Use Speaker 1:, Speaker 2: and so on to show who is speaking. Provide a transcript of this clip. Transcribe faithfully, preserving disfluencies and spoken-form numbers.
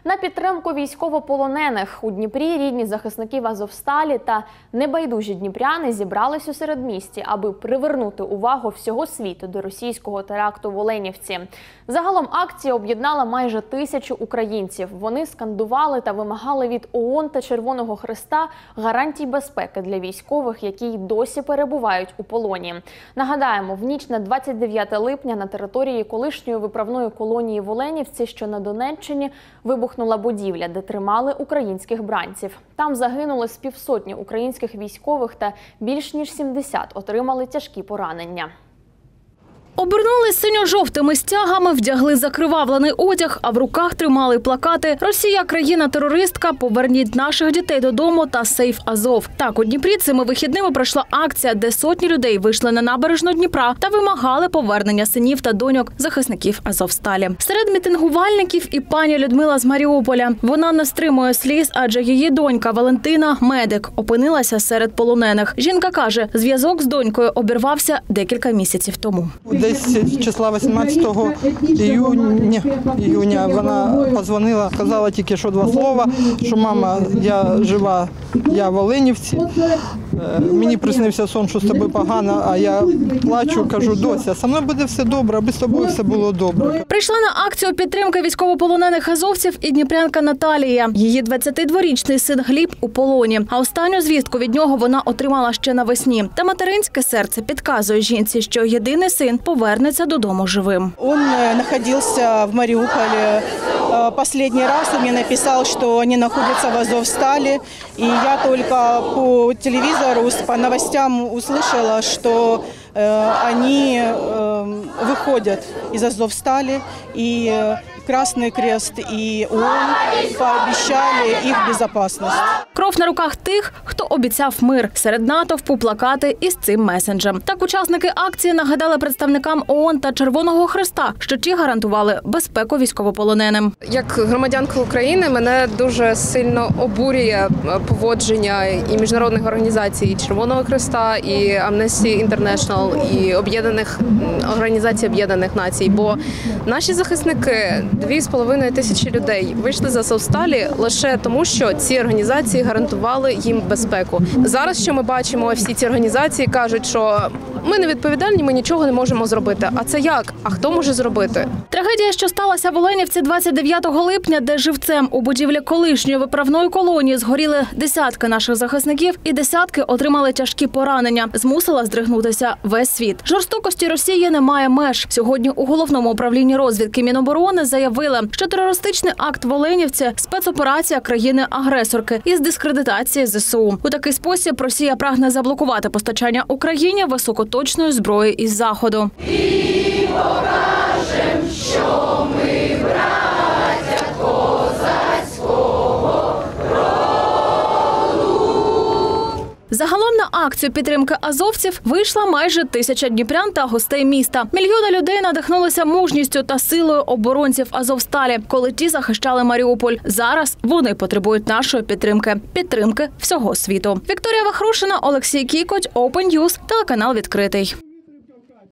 Speaker 1: На підтримку військовополонених у Дніпрі рідні захисників Азовсталі та небайдужі дніпряни зібрались у середмісті, аби привернути увагу всього світу до російського теракту в Оленівці. Загалом акція об'єднала майже тисячу українців. Вони скандували та вимагали від ООН та Червоного Хреста гарантій безпеки для військових, які й досі перебувають у полоні. Нагадаємо, в ніч на двадцять дев'яте липня на території колишньої виправної колонії в Оленівці, що на Донеччині, вибухнула будівля, де тримали українських бранців. Там загинули з півсотні українських військових та більш ніж сімдесят отримали тяжкі поранення.
Speaker 2: Обернулись синьо-жовтими стягами, вдягли закривавлений одяг, а в руках тримали плакати «Росія – країна-терористка, поверніть наших дітей додому» та «Сейф Азов». Так, у Дніпрі цими вихідними пройшла акція, де сотні людей вийшли на набережну Дніпра та вимагали повернення синів та доньок захисників Азовсталі. Серед мітингувальників і пані Людмила з Маріуполя. Вона не стримує сліз, адже її донька Валентина, медик, опинилася серед полонених. Жінка каже, зв'язок з донькою обірвався декілька місяців тому.
Speaker 3: Десь числа вісімнадцятого іюня, іюня вона подзвонила, сказала тільки що два слова, що мама, я жива, я в Оленівці, мені приснився сон, що з тобою погано, а я плачу, кажу, дося, со мною буде все добре, аби з тобою все було добре.
Speaker 2: Прийшла на акцію підтримки військовополонених азовців і дніпрянка Наталія. Її двадцятидворічний син Гліб у полоні, а останню звістку від нього вона отримала ще навесні. Та материнське серце підказує жінці, що єдиний син повернеться додому живим.
Speaker 4: Він знаходився в Маріуполі. Последний раз он мне написал, что они находятся в Азовстале. И я только по телевизору, по новостям услышала, что э, они э, выходят из Азовстали. И Красный Крест и ООН пообещали их безопасность.
Speaker 2: Кров на руках тих, хто обіцяв мир. Серед натовпу плакати із цим месенджем. Так учасники акції нагадали представникам ООН та Червоного Хреста, що ті гарантували безпеку військовополоненим.
Speaker 5: Як громадянка України мене дуже сильно обурює поводження і міжнародних організацій, і Червоного Хреста, і Amnesty International, і об'єднаних організацій Об'єднаних Націй. Бо наші захисники, дві з половиною тисячі людей, вийшли з Азовсталі лише тому, що ці організації гарантували їм безпеку. Зараз, що ми бачимо, всі ці організації кажуть, що ми не відповідальні, ми нічого не можемо зробити. А це як? А хто може зробити?
Speaker 2: Трагедія, що сталася в Оленівці двадцять дев'ятого липня, де живцем у будівлі колишньої виправної колонії згоріли десятки наших захисників і десятки отримали тяжкі поранення, змусила здригнутися весь світ. Жорстокості Росії немає меж. Сьогодні у Головному управлінні розвідки Міноборони заявили, що терористичний акт в Оленівці – спецоперація країни-агресорки із дискредитації ЗСУ. У такий спосіб Росія прагне заблокувати постачання Україні високоточної зброї із Заходу.
Speaker 6: І покажем, що ми браття козацького роду.
Speaker 2: Загалом на акцію підтримки азовців вийшла майже тисяча дніпрян та гостей міста. Мільйони людей надихнулися мужністю та силою оборонців Азовсталі, коли ті захищали Маріуполь. Зараз вони потребують нашої підтримки. Підтримки всього світу. Вікторія Вахрушина, Олексій Кікоть, Open News, телеканал «Відкритий».